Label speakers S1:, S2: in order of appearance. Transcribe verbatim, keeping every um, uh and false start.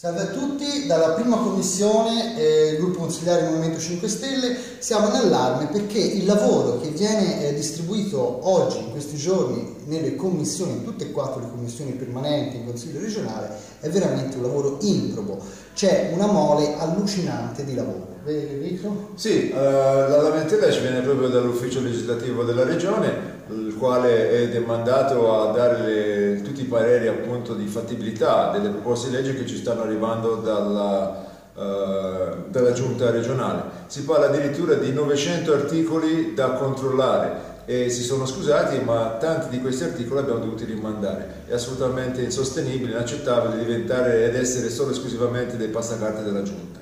S1: Salve a tutti, dalla prima commissione, eh, gruppo consigliare Movimento cinque Stelle, siamo in allarme perché il lavoro che viene eh, distribuito oggi, in questi giorni, nelle commissioni, in tutte e quattro le commissioni permanenti in Consiglio regionale, è veramente un lavoro improbo. C'è una mole allucinante di lavoro. Vedi Enrico?
S2: Sì, eh, la lamentela ci viene proprio dall'ufficio legislativo della regione, il quale è demandato a dare le, tutti i pareri appunto di fattibilità delle proposte di legge che ci stanno arrivando dalla, eh, dalla giunta regionale. Si parla addirittura di novecento articoli da controllare e si sono scusati, ma tanti di questi articoli abbiamo dovuti rimandare. È assolutamente insostenibile, inaccettabile diventare ed essere solo esclusivamente dei passacarte della giunta.